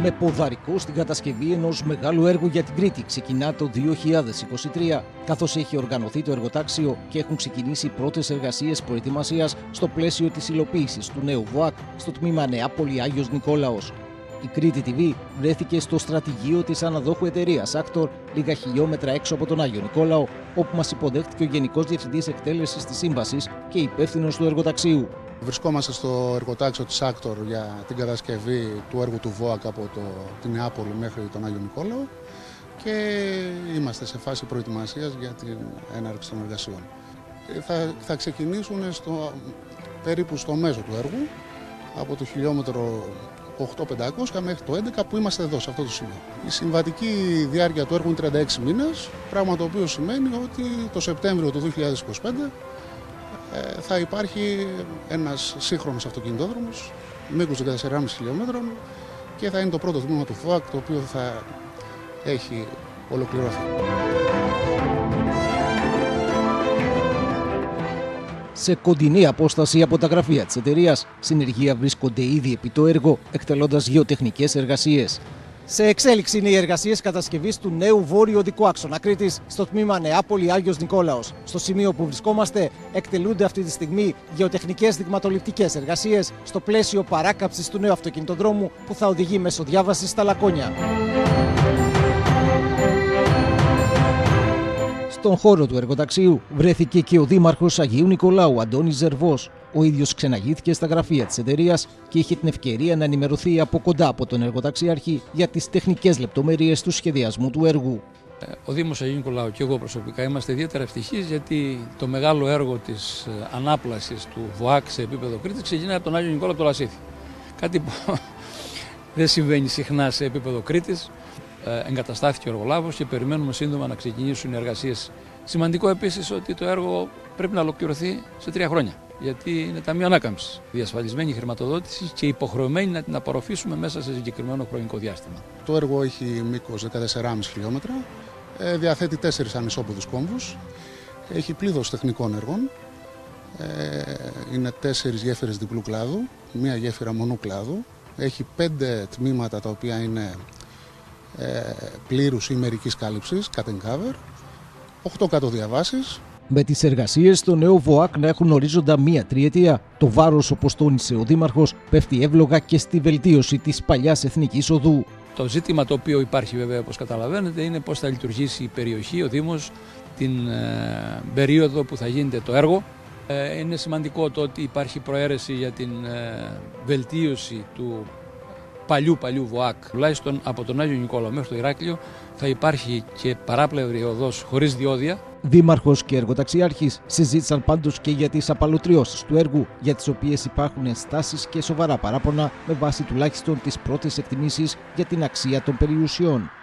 Με ποδαρικό στην κατασκευή ενός μεγάλου έργου για την Κρήτη ξεκινά το 2023, καθώς έχει οργανωθεί το εργοτάξιο και έχουν ξεκινήσει οι πρώτες εργασίες προετοιμασίας στο πλαίσιο της υλοποίησης του νέου ΒΟΑΚ στο τμήμα Νεάπολη Άγιος Νικόλαος. Η Κρήτη TV βρέθηκε στο στρατηγείο της αναδόχου εταιρείας Actor, λίγα χιλιόμετρα έξω από τον Άγιο Νικόλαο, όπου μας υποδέχτηκε ο Γενικός Διευθυντής Εκτέλεσης της Σύμβασης και υπεύθυνος του εργοταξίου. Βρισκόμαστε στο εργοτάξιο της Actor για την κατασκευή του έργου του ΒΟΑΚ από την Νεάπολη μέχρι τον Άγιο Νικόλαο και είμαστε σε φάση προετοιμασίας για την έναρξη των εργασιών. Θα ξεκινήσουν περίπου στο μέσο του έργου, από το χιλιόμετρο 8.500 μέχρι το 11 που είμαστε εδώ σε αυτό το σημείο. Η συμβατική διάρκεια του έργου είναι 36 μήνες, πράγμα το οποίο σημαίνει ότι το Σεπτέμβριο του 2025 θα υπάρχει ένας σύγχρονος αυτοκινητόδρομος μήκους 14,5 χιλιόμετρων και θα είναι το πρώτο τμήμα του ΒΟΑΚ το οποίο θα έχει ολοκληρωθεί. Σε κοντινή απόσταση από τα γραφεία της εταιρείας, συνεργεία βρίσκονται ήδη επί το έργο, εκτελώντας γεωτεχνικές εργασίες. Σε εξέλιξη είναι οι εργασίες κατασκευής του νέου βόρειο οδικού άξονα Κρήτης στο τμήμα Νεάπολη Άγιος Νικόλαος. Στο σημείο που βρισκόμαστε εκτελούνται αυτή τη στιγμή γεωτεχνικές δειγματοληπτικές εργασίες στο πλαίσιο παράκαμψης του νέου αυτοκινητοδρόμου που θα οδηγεί μέσω διάβασης στα Λακώνια. Στον χώρο του εργοταξίου βρέθηκε και ο Δήμαρχος Αγίου Νικολάου, Αντώνης Ζερβός. Ο ίδιος ξεναγήθηκε στα γραφεία της εταιρείας και είχε την ευκαιρία να ενημερωθεί από κοντά από τον εργοταξιάρχη για τις τεχνικές λεπτομέρειες του σχεδιασμού του έργου. Ο Δήμος Αγίου Νικολάου και εγώ προσωπικά είμαστε ιδιαίτερα ευτυχείς γιατί το μεγάλο έργο της ανάπλασης του ΒΟΑΚ σε επίπεδο Κρήτης ξεκινάει από τον Άγιο Νικόλαο από το Λασίθι. Κάτι που δεν συμβαίνει συχνά σε επίπεδο Κρήτης. Εγκαταστάθηκε ο εργολάβος και περιμένουμε σύντομα να ξεκινήσουν οι εργασίες. Σημαντικό επίσης ότι το έργο πρέπει να ολοκληρωθεί σε 3 χρόνια, γιατί είναι ταμείο ανάκαμψης. Διασφαλισμένη χρηματοδότηση και υποχρεωμένη να την απορροφήσουμε μέσα σε συγκεκριμένο χρονικό διάστημα. Το έργο έχει μήκος 14,5 χιλιόμετρα, διαθέτει 4 ανισόποδους κόμβους, έχει πλήθος τεχνικών έργων, είναι 4 γέφυρες διπλού κλάδου, 1 γέφυρα μονού κλάδου, έχει 5 τμήματα τα οποία είναι πλήρους ή μερικής κάλυψης, cut and cover, 8 κάτω διαβάσεις. Με τις εργασίες στο νέο ΒΟΑΚ να έχουν ορίζοντα 1 τριετία, το βάρος, όπως τόνισε ο Δήμαρχος, πέφτει εύλογα και στη βελτίωση της παλιάς εθνικής οδού. Το ζήτημα το οποίο υπάρχει βέβαια, όπως καταλαβαίνετε, είναι πώς θα λειτουργήσει η περιοχή, ο Δήμος, την περίοδο που θα γίνεται το έργο. Είναι σημαντικό το ότι υπάρχει προαίρεση για την βελτίωση του παλιού ΒΟΑΚ. Τουλάχιστον από τον Άγιο Νικόλαο μέχρι το Ηράκλειο θα υπάρχει και παράπλευρη οδός χωρίς διόδια. Δήμαρχος και εργοταξιάρχης συζήτησαν πάντως και για τις απαλωτριώσεις του έργου, για τις οποίες υπάρχουν ενστάσεις και σοβαρά παράπονα με βάση τουλάχιστον τις πρώτες εκτιμήσεις για την αξία των περιουσιών.